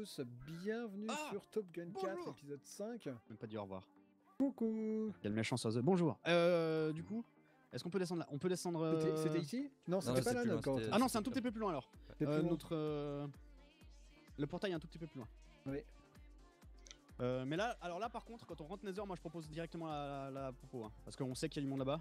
tous, bienvenue sur Top Gun 4 épisode 5. Même pas dit au revoir. Coucou. Quelle méchance oiseau. Bonjour. Du coup, est-ce qu'on peut descendre là? On peut descendre. C'était ici? Non, c'était pas là notre Ah non, c'est un tout petit peu plus loin alors. Le portail est un tout petit peu plus loin. Oui. Mais là, alors là par contre, quand on rentre Nether, moi je propose directement la popo, hein, parce qu'on sait qu'il y a du monde là-bas.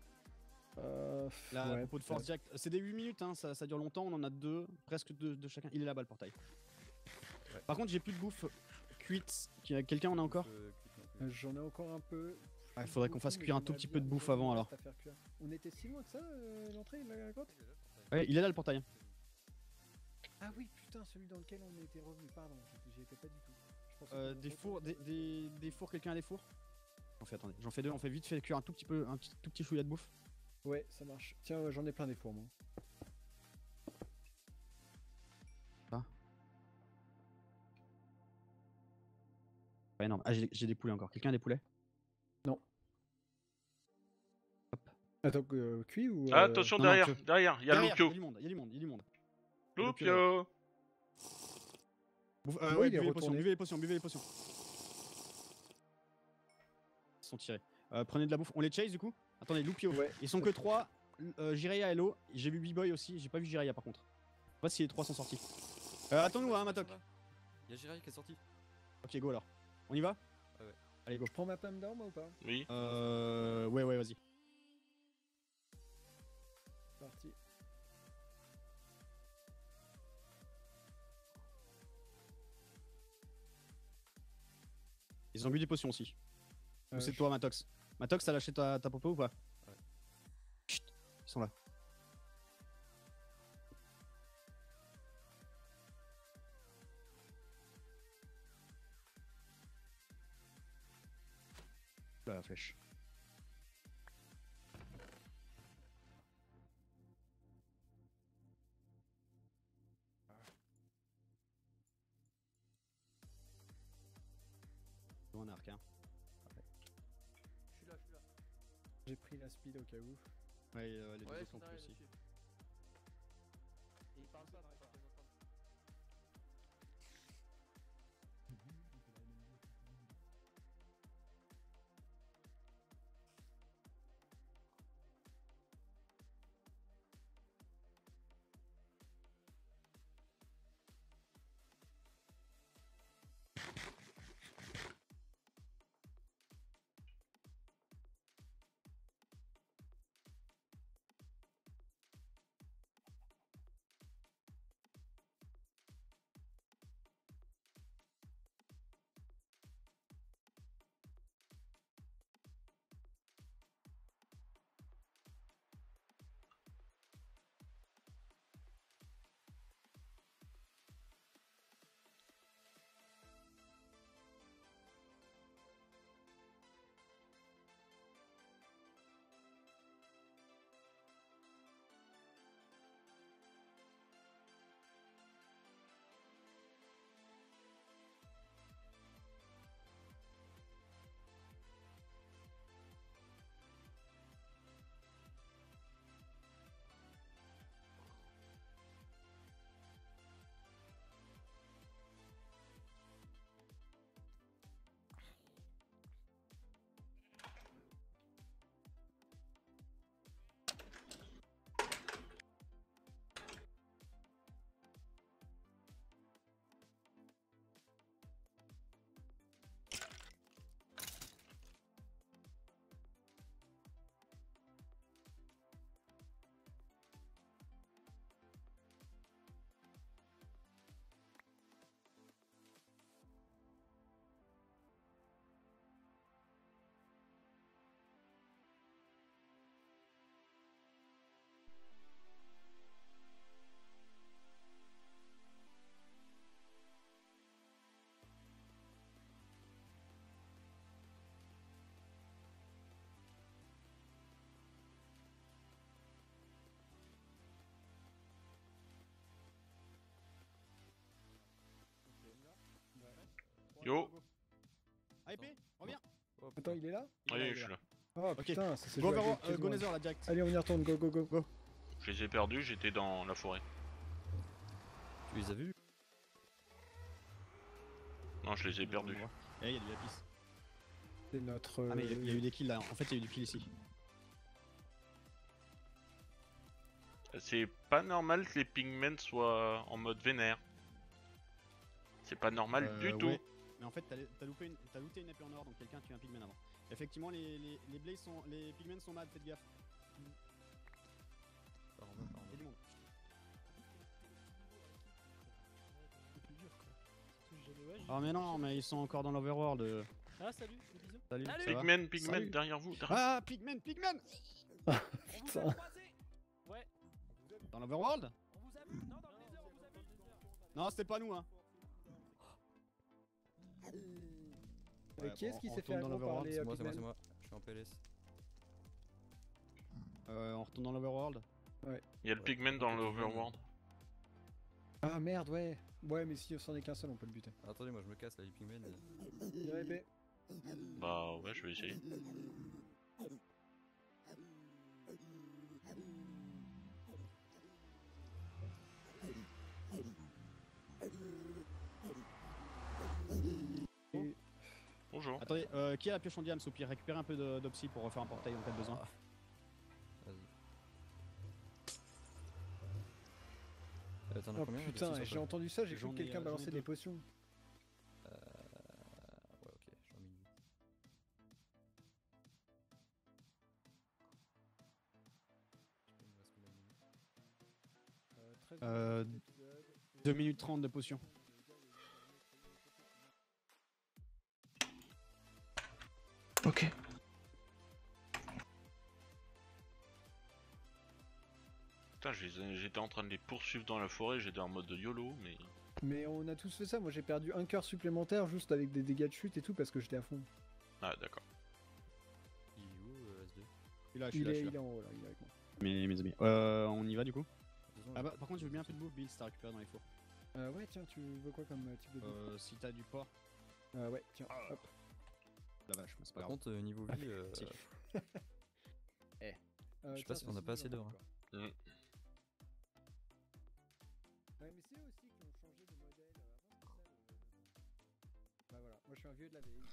La popo de force direct. C'est des 8 minutes, hein, ça dure longtemps, on en a presque deux de chacun. Il est là-bas le portail. Ouais. Par contre, j'ai plus de bouffe cuite. Quelqu'un en a encore? J'en ai encore un peu. Il faudrait qu'on fasse cuire un tout petit peu de bouffe avant alors. On était si loin que ça, l'entrée de la grotte? Ouais, il est là le portail. Ah oui, putain, celui dans lequel on était revenu, pardon, j'y étais pas du tout. Des fours, des fours, quelqu'un a des fours? Attendez, j'en fais deux, on fait vite fait cuire un tout petit chouïa de bouffe. Ouais, ça marche. Tiens, j'en ai plein des fours, moi. Ah. Pas énorme. Ah, j'ai des poulets encore. Quelqu'un a des poulets? Non. Hop. Attends, cuit ou. Ah, attention, non, derrière, derrière, il y a Loupio. Il y a du monde. Loupio. Ouais, buvez les potions. Ils sont tirés. Prenez de la bouffe. On les chase du coup? Attendez, Loupio. Ouais. Ils sont que 3. Jiraya, hello. J'ai vu B-Boy aussi. J'ai pas vu Jiraya par contre. Je sais pas si les 3 sont sortis. Attends-nous, hein, Matok. Y'a Jiraya qui est sorti. Ok, go alors. On y va? Ouais. Allez, go. Je prends ma pomme d'arme ou pas? Oui. Ouais, vas-y. Parti. Ils ont bu des potions aussi. Ou c'est toi, Matox? Matox, t'as lâché ta popo ou pas? Ouais. Chut, ils sont là. Là, la flèche. Un arc, hein. Je suis là. J'ai pris la speed au cas où. Ouais, les deux sont plus aussi. Et il parle pas dans les parties d'entendre. Yo. AEP, reviens. Attends, il est là? Oui, je suis là. Oh putain, ça c'est Go Nether là direct. Allez, on y retourne, go. Je les ai perdus, j'étais dans la forêt. Tu les as vus? Non, je les ai perdus. Eh, il y a du lapis. C'est notre. Ah, mais il y a eu des kills là. En fait, il y a eu des kills ici. C'est pas normal que les pigments soient en mode vénère. C'est pas normal du tout. Ouais. Mais en fait, t'as looté une épée en or, donc quelqu'un tue un pigment avant. Effectivement, les pigments sont mad, faites gaffe. Par en bas, par en Il y a du monde. Ah, mais non, mais ils sont encore dans l'overworld. Ah, salut, des bisous. Salut, ça va Pigment, Salut. derrière vous. Ah, pigment! On vous a Putain. croisé. Ouais. Dans l'overworld? On vous a vu. Non, dans le nether, on vous a vu. Non, c'était pas nous, hein. Qui est-ce qui on s'est fait retourne dans aggro par l'overworld, les C'est moi, Pigmen? moi. Je suis en PLS. On retourne dans l'overworld. Il y a le pigment dans l'overworld. Ah merde, ouais. Ouais, mais si c'en est qu'un seul, on peut le buter. Attendez, moi je me casse là, les pigmen. Il a épée. Bah ouais, je vais essayer. Bonjour. Attendez, qui a la pioche en diams au pire? Récupérez un peu d'opsy pour refaire un portail en cas de besoin. Vas-y. T'en as Oh combien putain, d'opsis, j'ai toi entendu ça, j'ai cru J'en que ai, quelqu'un j'en ai balançait deux. des potions. Ouais, ok, j'en ai mis. Il me reste combien de minutes 13 Euh, minutes d'épisode. 2 minutes 30 de potion. Ok. Putain, j'étais en train de les poursuivre dans la forêt, j'étais en mode YOLO, mais... Mais on a tous fait ça, moi j'ai perdu un cœur supplémentaire juste avec des dégâts de chute et tout parce que j'étais à fond. Ah d'accord. Il est où, S2? Je suis Il là, est en haut là, il est avec moi. Mes amis. On y va du coup. Faisons Ah le- bah, par contre, je veux bien un peu de bouffe, Bill, si t'as récupéré dans les fours. Ouais, tiens, tu veux quoi comme type de bouffe Si t'as du porc. Ouais, tiens, hop. La vache, mais c'est pas Par grave. contre, niveau vie, Si. je sais pas si on a pas assez d'or. Mm. Ouais, mais c'est eux aussi qui ont changé de modèle. Avant, c'était ça le. Bah voilà, moi je suis un vieux de la vieille.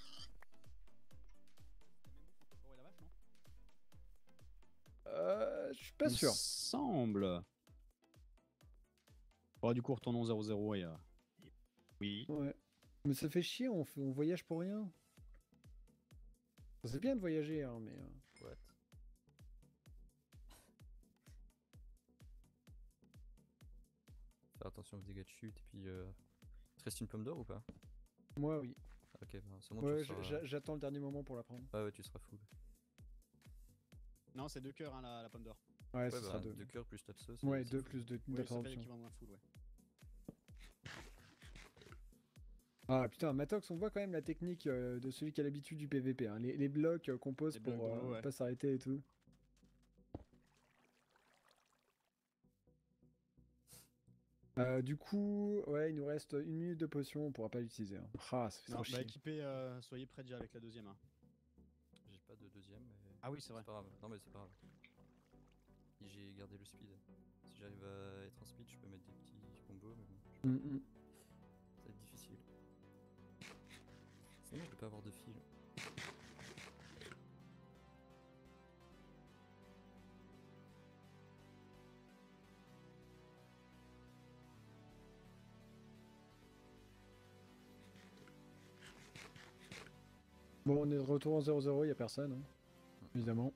la vache, non? Je suis pas sûr. Semble. Bon, du coup, retournons 0-0 et. Oui. Ouais. Mais ça fait chier, on voyage pour rien. C'est bien de voyager, hein, mais. What? Faire attention aux dégâts de chute et puis. Il te reste une pomme d'or ou pas? Moi, oui. Ok, bah, c'est bon, Ouais, tu seras... j'attends le dernier moment pour la prendre. Ouais, tu seras full. Non, c'est 2 cœurs, hein, la pomme d'or. Ouais, Ouais, ce bah, sera 2. 2 cœurs plus ta sauce. Ouais, c'est 2 full. plus 2 Ouais, ça fait d'absorption. l'équivalent d'un full, ouais. Ah putain, Matox, on voit quand même la technique de celui qui a l'habitude du PVP. Hein. Les blocs qu'on pose Les pour blocs dans l'eau, ouais. pas s'arrêter et tout. Du coup, ouais, il nous reste 1 minute de potion, on pourra pas l'utiliser. Hein. Ah, ça fait Non, trop bah chier. équipez, soyez prêts déjà avec la deuxième. Hein. J'ai pas de deuxième, mais. Ah oui, c'est vrai. C'est pas grave. Non, mais c'est pas grave. Et j'ai gardé le speed. Si j'arrive à être en speed, je peux mettre des petits combos, mais bon, Mm, mm. ça va être difficile. Sinon, je peux pas avoir de fil. Bon, on est de retour en 0-0, il a personne, hein, évidemment.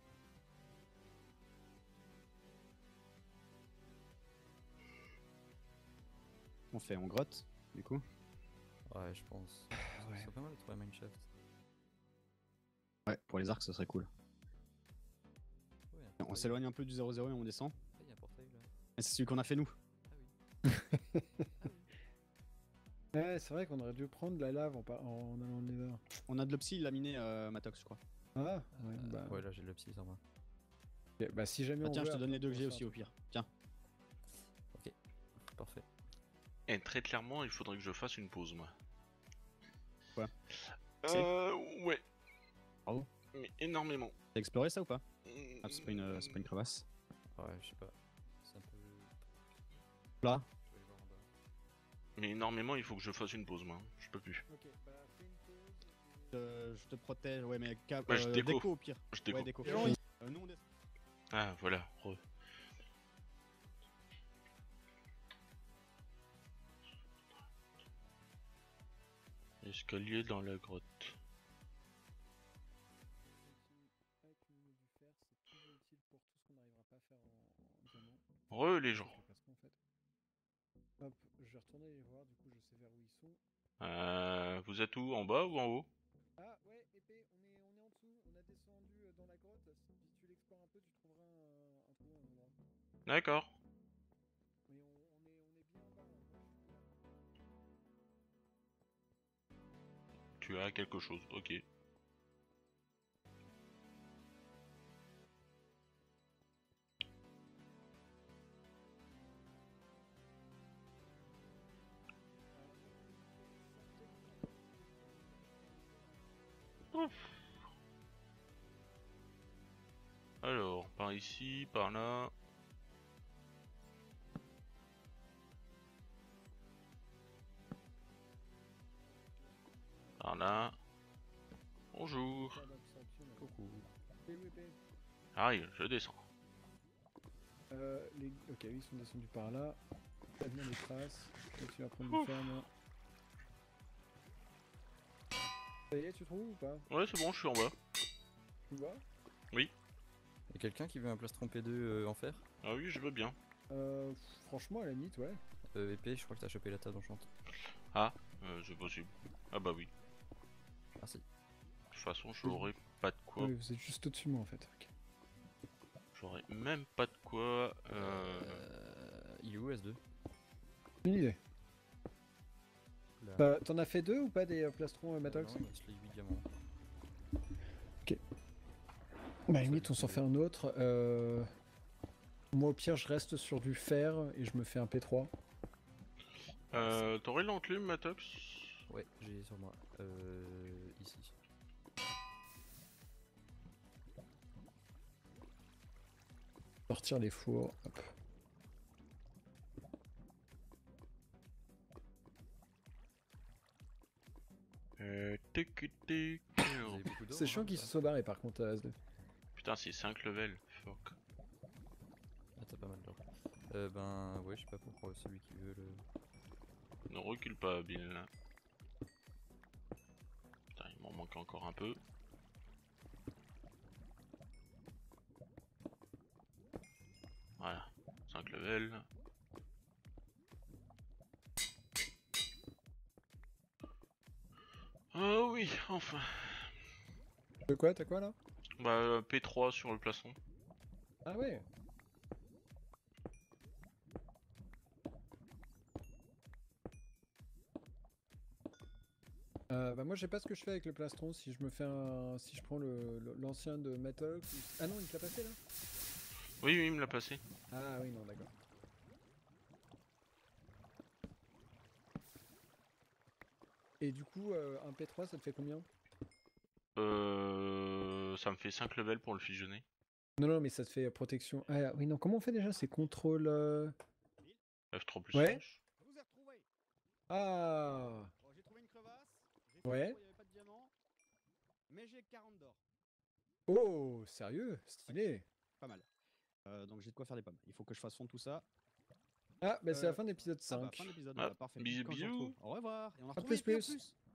On fait en grotte, du coup. Ouais, je pense. ouais. C'est pas mal de trouver Mineshaft. Ouais, pour les arcs, ça serait cool. Ouais, On s'éloigne un peu du 0-0 et on descend. Ah, il y a un portail là. Et c'est celui qu'on a fait nous. Ah oui. Ouais, c'est vrai qu'on aurait dû prendre la lave en allant en Nether. On a de l'opsy, il l'a miné Matox, je crois. Ah, ouais, bah, Ouais, là j'ai le psy sur moi. ok, bah si jamais Ah on tiens, veut, je te donne après, les deux on que j'ai pourra aussi au faire pire. Tiens. Parfait. Et très clairement, il faudrait que je fasse une pause, moi. Quoi? Ouais. Bravo. Mais énormément. T'as exploré ça ou pas? Ah, c'est pas une crevasse. Ouais, je sais pas. C'est un peu. Là? Je vais aller voir en bas. Mais énormément, il faut que je fasse une pause, moi. Je peux plus. Ok, bah fais une pause. Je te protège, ouais, mais Bah, je déco. au pire. Je déco. Ouais, déco. Nous on descend. Ah, voilà. Escalier dans la grotte. Accumuler du fer, c'est toujours utile pour tout ce qu'on n'arrivera pas à faire en diamant. Les gens. Avec le plastron, en fait. Hop, je vais retourner les voir, du coup je sais vers où ils sont. Vous êtes où? En bas ou en haut? Ah ouais, épée, on est en dessous, on a descendu dans la grotte. Si tu l'explores un peu, tu trouveras un trou, un endroit. D'accord. Mais on est bien en bas, hein. Moi je suis là. Tu as quelque chose, ok. Alors, par ici, par là. Par là. Bonjour. Faire l'absorption, là. Coucou. Épée ou épée Arrive, je descends. Ok, ils sont descendus par là. T'as bien les traces. Je suis à prendre du fer, moi. Ça y est, tu trouves ou pas? Ouais, c'est bon, je suis en bas. Tu vois? Y'a quelqu'un qui veut un plastron P2 en fer? Ah oui, je veux bien. Franchement, à la limite, ouais. Épée, je crois que t'as chopé la table enchante. C'est possible. Ah bah oui. Merci. De toute façon, j'aurais pas de quoi. Oui, vous êtes juste au-dessus de moi en fait. Ok. J'aurais même pas de quoi. Il est où S2? Une idée. Là. Bah, t'en as fait deux ou pas des plastrons Matox? Non, il reste les 8 diamants. Bah, limite, on s'en fait un autre. Moi, au pire, je reste sur du fer et je me fais un P3. T'aurais l'enclume, Matox? Ouais, j'ai sur moi. Ici. Sortir les fours. Hop. Tic, tic. Vous avez beaucoup d'or, C'est chiant hein, qu'ils ça se soient barrés par contre à S2. Putain, c'est 5 levels. Fuck. Ah, t'as pas mal d'or. Ben, ouais, je sais pas pour celui qui veut le. Ne recule pas, Bill. Putain, il m'en manque encore un peu. Voilà, 5 levels. Oh oui, enfin. De quoi? T'as quoi là? Bah, P3 sur le plastron. Ah ouais. Bah moi je sais pas ce que je fais avec le plastron, si je me fais un... si je prends l'ancien de Matox ou... Ah non, il te l'a passé là? Oui, il me l'a passé. Ah oui, non, d'accord. Et du coup, un P3 ça te fait combien? Ça me fait 5 levels pour le fusionner. Non, non, mais ça te fait protection. Ah oui, non, comment on fait déjà? C'est contrôle... F3 plus Ouais. manche. Je vous ai retrouvé. Ah Bon, j'ai trouvé une crevasse. J'ai fait Ouais. le tour, il n'y avait pas de diamant. Mais j'ai 40 d'or. Oh, sérieux? Stylé. Pas mal. Donc j'ai de quoi faire des pommes. Il faut que je fasse fondre tout ça. Ah, bah c'est la Euh, fin de l'épisode Ah bah, 5. fin de l'épisode, Ah, voilà, parfait. bisous, Quand je vous bisous. retrouve. Au revoir. Et on a À retrouvé plus, Épée en plus. plus.